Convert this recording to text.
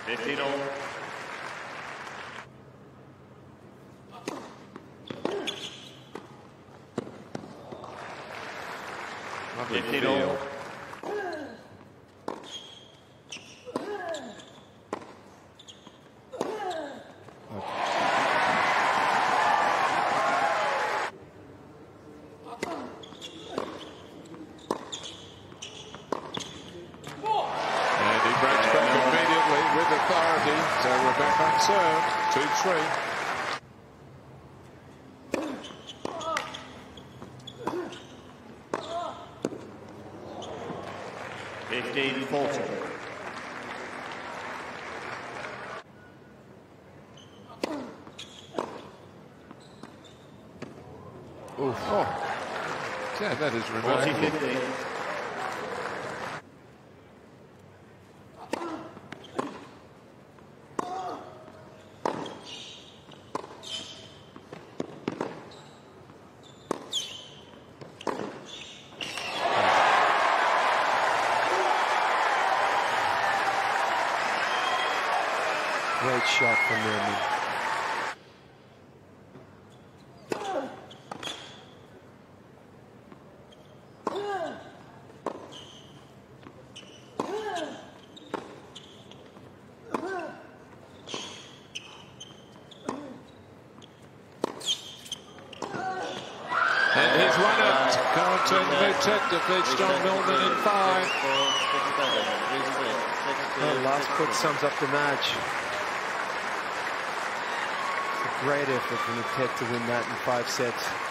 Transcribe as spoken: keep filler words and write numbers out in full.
fifteen all. fifteen all. So we're back on serve, two three. fifteen forty. Oof. Oh, yeah, that is remarkable. forty fifty. Great shot from Remy. And he's won it. Carlton Vitek defeats John Millman in five. The last put sums up the match. Great effort from the Tet to win that in five sets.